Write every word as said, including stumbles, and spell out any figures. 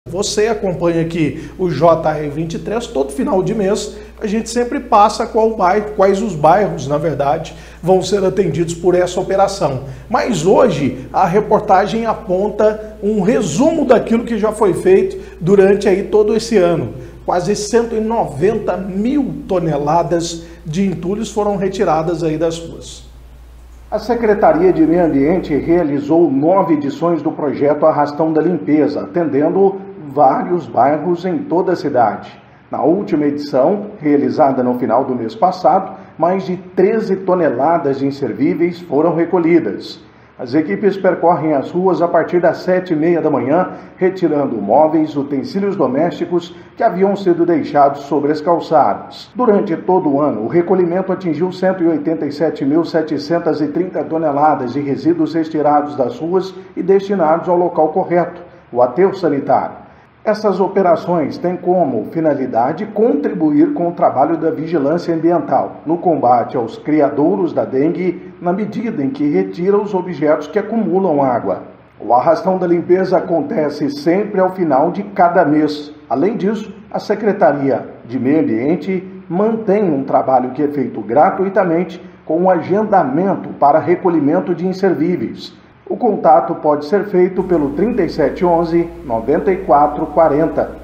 Você acompanha aqui o J R vinte e três, todo final de mês a gente sempre passa qual bairro, quais os bairros, na verdade, vão ser atendidos por essa operação. Mas hoje a reportagem aponta um resumo daquilo que já foi feito durante aí todo esse ano. Quase cento e noventa mil toneladas de entulhos foram retiradas aí das ruas. A Secretaria de Meio Ambiente realizou nove edições do projeto Arrastão da Limpeza, atendendo vários bairros em toda a cidade. Na última edição, realizada no final do mês passado, mais de treze toneladas de inservíveis foram recolhidas. As equipes percorrem as ruas a partir das sete e meia da manhã, retirando móveis, utensílios domésticos que haviam sido deixados sobre as calçadas. Durante todo o ano, o recolhimento atingiu cento e oitenta e sete mil setecentas e trinta toneladas de resíduos retirados das ruas e destinados ao local correto, o aterro sanitário. Essas operações têm como finalidade contribuir com o trabalho da vigilância ambiental no combate aos criadouros da dengue, na medida em que retira os objetos que acumulam água. O Arrastão da Limpeza acontece sempre ao final de cada mês. Além disso, a Secretaria de Meio Ambiente mantém um trabalho que é feito gratuitamente com um agendamento para recolhimento de inservíveis. O contato pode ser feito pelo trinta e sete onze, noventa e quatro quarenta.